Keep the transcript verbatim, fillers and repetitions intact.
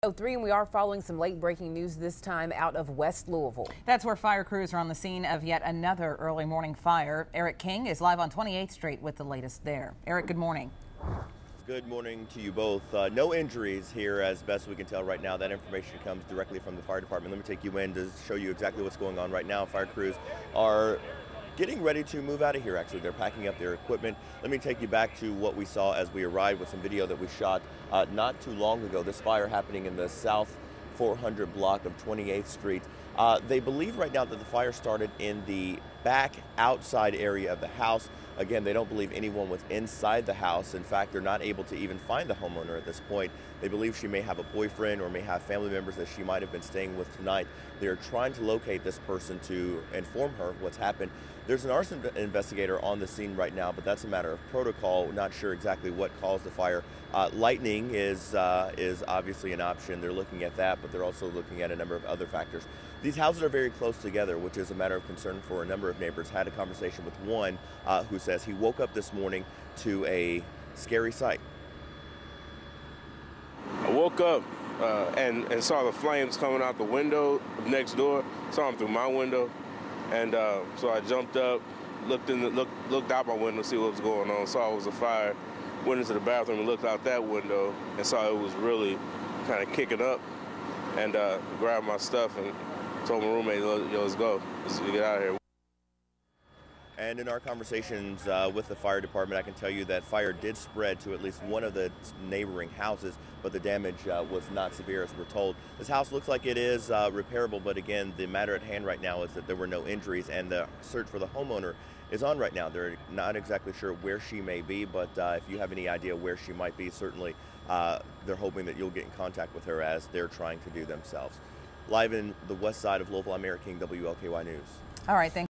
oh three, and we are following some late breaking news this time out of West Louisville. That's where fire crews are on the scene of yet another early morning fire. Eric King is live on twenty-eighth Street with the latest there. Eric, good morning. Good morning to you both. Uh, no injuries here as best we can tell right now. That information comes directly from the fire department. Let me take you in to show you exactly what's going on right now. Fire crews are getting ready to move out of here, actually. They're packing up their equipment. Let me take you back to what we saw as we arrived with some video that we shot uh, not too long ago. This fire happening in the south four hundred block of twenty-eighth Street. Uh, they believe right now that the fire started in the back outside area of the house. Again, they don't believe anyone was inside the house. In fact, they're not able to even find the homeowner at this point. They believe she may have a boyfriend or may have family members that she might have been staying with tonight. They're trying to locate this person to inform her of what's happened. There's an arson investigator on the scene right now, but that's a matter of protocol. Not sure exactly what caused the fire. Uh, lightning is uh, is obviously an option. They're looking at that, but they're also looking at a number of other factors. These houses are very close together, which is a matter of concern for a number of neighbors. Had a conversation with one uh, who says he woke up this morning to a scary sight. I woke up uh, and, and saw the flames coming out the window next door. Saw them through my window, and uh, so I jumped up, looked in, the, looked looked out my window to see what was going on. Saw it was a fire. Went into the bathroom and looked out that window and saw it was really kind of kicking up, and uh, grabbed my stuff and told my roommate, "Yo, let's go, let's get out of here." And in our conversations uh, with the fire department, I can tell you that fire did spread to at least one of the neighboring houses, but the damage uh, was not severe, as we're told. This house looks like it is uh, repairable, but again, the matter at hand right now is that there were no injuries, and the search for the homeowner is on right now. They're not exactly sure where she may be, but uh, if you have any idea where she might be, certainly uh, they're hoping that you'll get in contact with her as they're trying to do themselves. Live in the west side of Louisville, I'm Eric King, W L K Y News. All right, thank